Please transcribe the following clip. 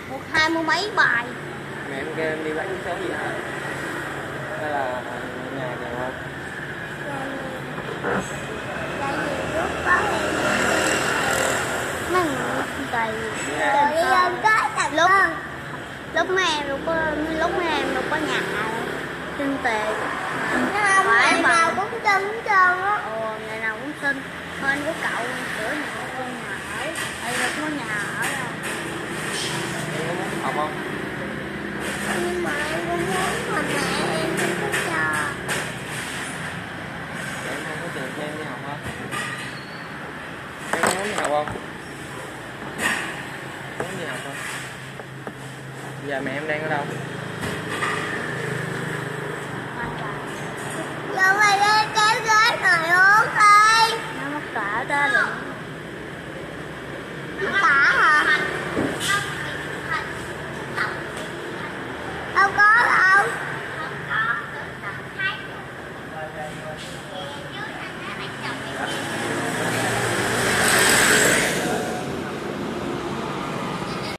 một hai mươi mấy bài. Mẹ em kêu em đi bán số gì hả? Hay là nhà nhiều không? Tại vì lúc có em mấy người tại vì lúc mấy em đâu có nhà xin tiền phải nào cũng xin á. Ngày nào cũng xin hơn của cậu sửa nhà con mà ở đây đâu có nhà ở đâu. Em có muốn học không? Nhưng mà em cũng muốn mà mẹ em không có cho. Em không có tiền cho em đi học hả? Em có muốn đi học không? Muốn đi học không? Giờ mẹ em đang ở đâu? Giờ mày lên cái ghế này uống đi. Nó mất cả ra rồi.